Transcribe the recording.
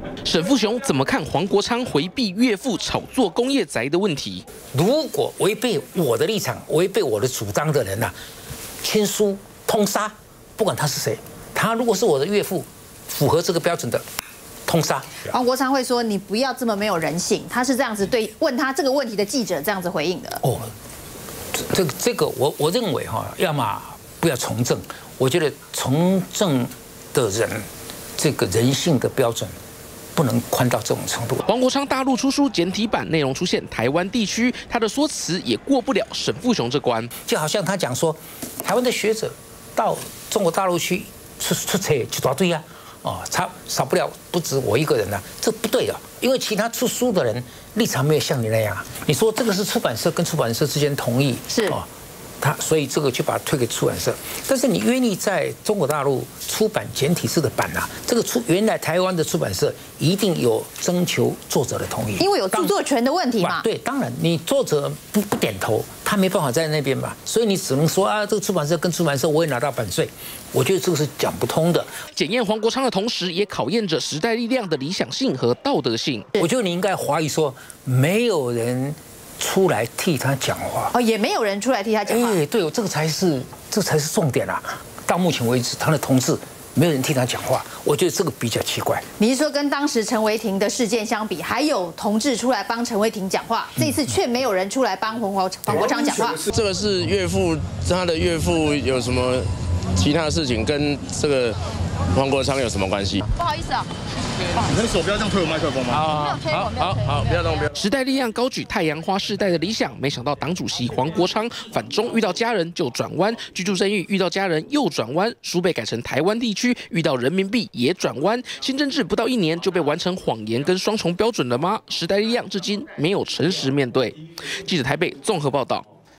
沈富雄怎么看黄国昌回避岳父炒作工业宅的问题？ 如果违背我的立场、违背我的主张的人呐，签书通杀，不管他是谁，他如果是我的岳父，符合这个标准的，通杀。 黄国昌会说：“你不要这么没有人性。”他是这样子对问他这个问题的记者这样子回应的。 哦，这个我认为哈，要么不要从政，我觉得从政的人这个人性的标准。 不能宽到这种程度。 黄国昌大陆出书简体版，内容出现台湾地区，他的说辞也过不了沈富雄这关。 就好像他讲说，台湾的学者到中国大陆去出差一大堆啊，少不了不止我一个人呐、啊，这不对的，因为其他出书的人立场没有像你那样。你说这个是出版社跟出版社之间同意是哦。 所以这个就把它推给出版社，但是你愿意在中国大陆出版简体字的版啊，这个原来台湾的出版社一定有征求作者的同意， 因为有著作权的问题嘛。 对，当然你作者不点头，他没办法在那边嘛，所以你只能说啊，这个出版社跟出版社我也拿到版税，我觉得这个是讲不通的。 检验黄国昌的同时，也考验着时代力量的理想性和道德性。 我觉得你应该怀疑说，没有人。 出来替他讲话哦，也没有人出来替他讲话。 哎，对，这才是重点啊！到目前为止，他的同志没有人替他讲话，我觉得这个比较奇怪。 你是说跟当时陈为廷的事件相比，还有同志出来帮陈为廷讲话，这次却没有人出来帮黄国昌讲话？ 这个是岳父，他的岳父有什么其他的事情跟这个黄国昌有什么关系？ 不好意思啊。 你的手不要这样推我麦克风吗？ 好，不要动，不要。 时代力量高举太阳花世代的理想，没想到党主席黄国昌反中遇到家人就转弯，居住正义遇到家人又转弯，书被改成台湾地区，遇到人民币也转弯。新政治不到1年就被完成谎言跟双重标准了吗？时代力量至今没有诚实面对。记者台北综合报道。